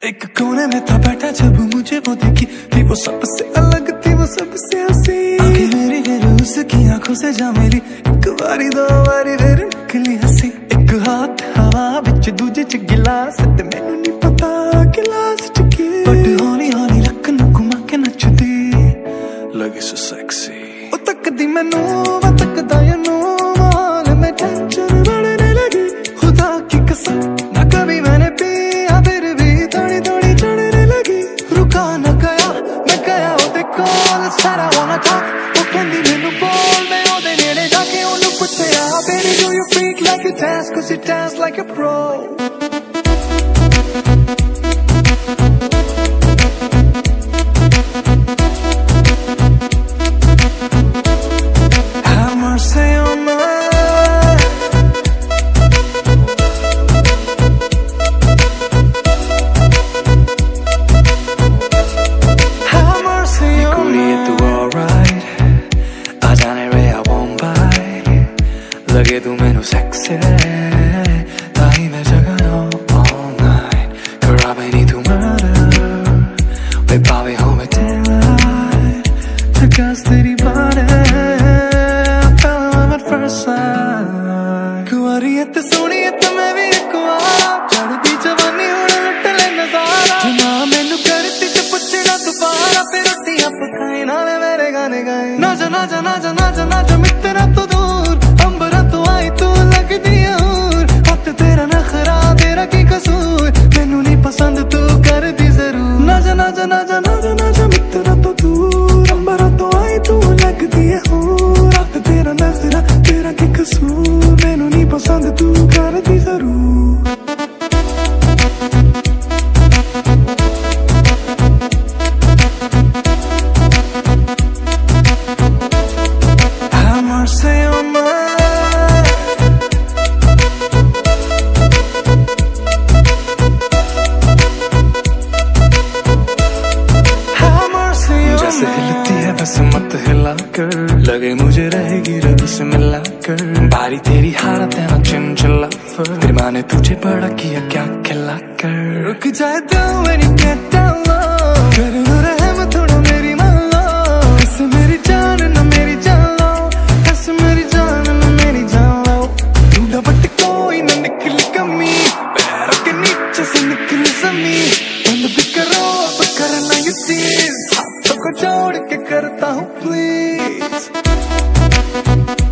एक कोने में था बैठा जब मुझे वो दिखी थी, वो सबसे अलग थी, वो सबसे हंसी। आंखें मेरी फिर उसकी आंखों से जा मेरी, एक बारी दो बारी फिर निकली हंसी। एक हाथ हवा बिच दूजे च गिलास, ते मैनू नहीं पता गिलास च की, बट हौली हौली लक नू घुमा के नचदी लगी सो सेक्सी। ओ तकदी मैनू मैं तकदा यू माल में टेंशन बढ़ने लगी, खुदा की कसम ना कभी मैंने पिया फिर भी थोड़ी थोड़ी चढ़ने लगी। रुका न गया मैं गया ओदे कोल, सारा वाना टॉक वो कहंदी मैनू बोल, मैं ओदे नेड़े जाके ओनू पुछया, baby do you freak like you dance, 'cause you dance like a pro। लगे तू मैनू सेक्सी ताही मैं जगना all night, करावे नी तू murder वे पावे हो मैं daylight, झकास तेरी body I fell in love at first sight। कुंवारी है ते सोहनी है ते मैं भी एक कुंवारा, चढ़दी जवानी हुण लुट ले नजारा, जुना मैनू करती ते पुछना दोबारा, फिर रोटियां पकाए नाले मेरे गाने गाए। ना जा ना जा ना जा ना जा ना जा मित्रा तो दूर, अंबरा तो आई तू लगदी है हूर, हथ तेरा नखरा तेरा की कसूर, मैनू नहीं पसंद तू कर दी जरूर। ना जा ना जा ना जा ना जा ना जा मित्रा तो दूर, अंबरा तो आई तू लगदी है हूर, हथ तेरा नखरा तेरा की कसूर, मैनू नहीं पसंद तू कर दी जरूर। हिलती है बस मत हिला कर, लगे मुझे रहेगी रब से मिला कर, बारी तेरी हालत है ना चिंचिला फिर मैंने तुझे बड़ा किया क्या खिला कर। रुक जाए तो when you get down low, कर लो रहम थोड़ा मेरी मान लो, ऐसे मेरी जान ना मेरी जान लो, ऐसे मेरी जान ना मेरी जान लो, ढूंढा बट कोई ना निकली कमी, पैरों के नीचे से निकली जमीन, बंद भी करो अब करना ये सीन, को जोड़ के करता हूँ प्लीज।